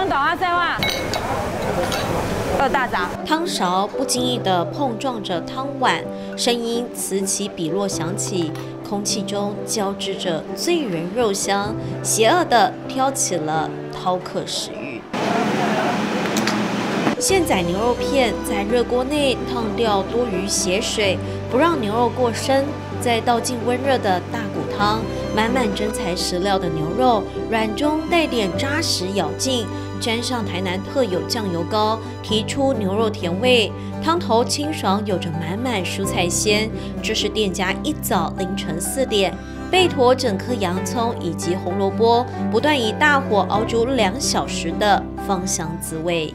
懂啊，在话。2大闸， 汤勺不经意地碰撞着汤碗，声音此起彼落响起，空气中交织着醉人肉香，邪恶地挑起了饕客食欲。现宰牛肉片在热锅内烫掉多余血水，不让牛肉过生，再倒进温热的大骨汤，满满真材实料的牛肉，软中带点扎实咬劲。沾上台南特有酱油膏，提出牛肉甜味，汤头清爽，有着满满蔬菜鲜。这是店家一早凌晨4点，备妥整颗洋葱以及红萝卜，不断以大火熬煮2小时的芳香滋味。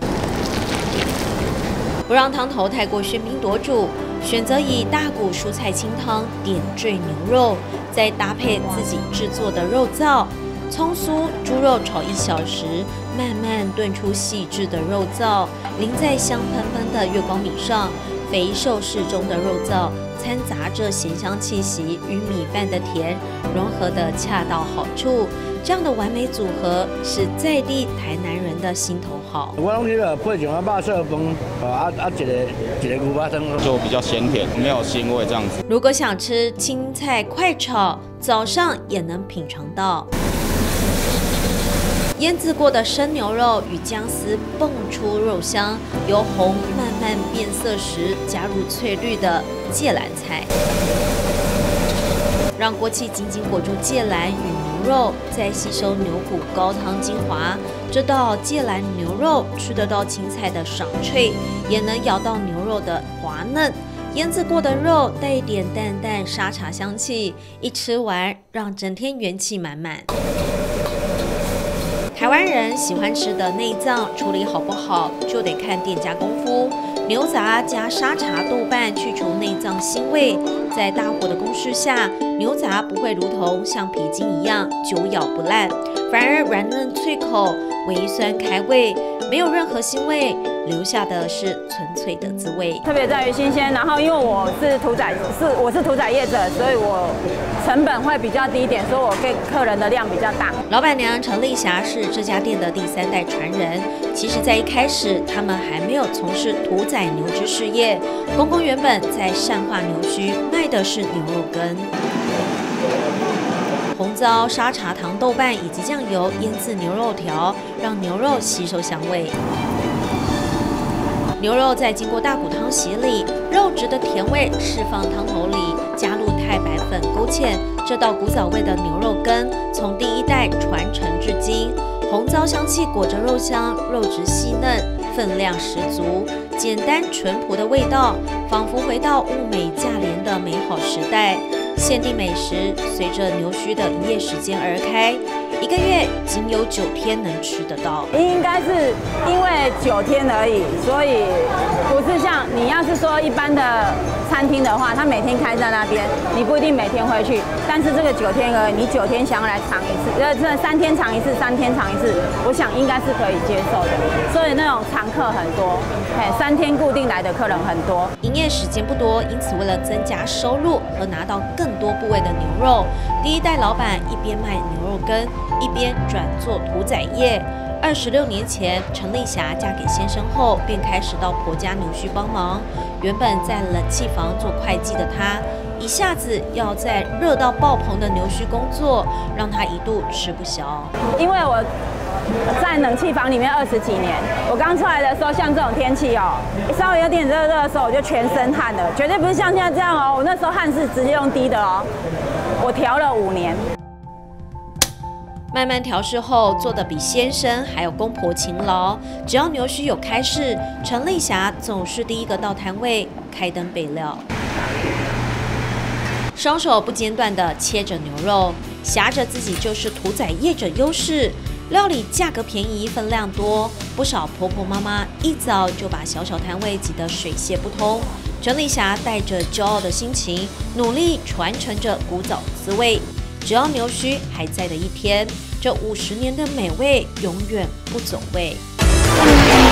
不让汤头太过喧宾夺主，选择以大骨蔬菜清汤点缀牛肉，再搭配自己制作的肉燥。葱酥猪肉炒1小时，慢慢炖出细致的肉燥，淋在香喷喷的月光米上，肥瘦适中的肉燥掺杂着咸香气息与米饭的甜，融合得恰到好处。这样的完美组合是在地台南人的心头好。 我拢去了配上肉色饭，一个牛肉汤， 就比较鲜甜，没有腥味这样子。 如果想吃青菜快炒，早上也能品尝到。腌制过的生牛肉与姜丝蹦出肉香，由红慢慢变色时加入翠绿的芥蓝菜，让锅气紧紧裹住芥蓝与牛肉，再吸收牛骨高汤精华。这道芥蓝牛肉吃得到青菜的爽脆，也能咬到牛肉的滑嫩。腌制过的肉带一点淡淡沙茶香气，一吃完让整天元气满满。台湾人喜欢吃的内脏处理好不好，就得看店家功夫。牛杂加沙茶豆瓣去除内脏腥味，在大火的攻势下，牛杂不会如同像皮筋一样久咬不烂，反而软嫩脆口，微酸开胃，没有任何腥味，留下的是纯粹的滋味。 特别在于新鲜，然后因为我是屠宰业者，所以我成本会比较低一点，所以我给客人的量比较大。 老板娘陈丽霞是这家店的第3代传人。其实，在一开始，他们还没有从事屠宰牛只事业。公公原本在善化牛墟卖的是牛肉羹。红糟、沙茶、糖豆瓣以及酱油腌制牛肉条，让牛肉吸收香味。牛肉再经过大骨汤洗礼，肉质的甜味释放汤头里，加入太白粉勾芡，这道古早味的牛肉羹从第1代传承至今。红糟香气裹着肉香，肉质细嫩，分量十足，简单淳朴的味道，仿佛回到物美价廉的美好时代。限定美食随着牛墟的营业时间而开，1个月仅有9天能吃得到。 应该是因为9天而已，所以不是像你要是说一般的餐厅的话，它每天开在那边，你不一定每天会去。但是这个9天而已，你9天想要来尝一次，这3天尝一次，3天尝一次，我想应该是可以接受的。所以那种常客很多，3天固定来的客人很多。 营业时间不多，因此为了增加收入和拿到更多部位的牛肉，第1代老板一边卖牛肉羹，一边转做屠宰业。26年前，陈丽霞嫁给先生后，便开始到婆家牛墟帮忙。原本在冷气房做会计的她，一下子要在热到爆棚的牛墟工作，让她一度吃不消。 因为我在冷气房里面20几年，我刚出来的时候，像这种天气哦，稍微有点热的时候，我就全身汗了，绝对不是像现在这样哦。我那时候汗是直接用滴的哦，我调了5年。 慢慢调试后，做得比先生还有公婆勤劳。只要牛墟有开市，陈丽霞总是第1个到摊位开灯备料，双手不间断地切着牛肉，挟着自己就是屠宰业者优势。料理价格便宜，分量多，不少婆婆妈妈一早就把小小摊位挤得水泄不通。陈丽霞带着骄傲的心情，努力传承着古早滋味。只要牛墟还在的一天，这50年的美味永远不走味。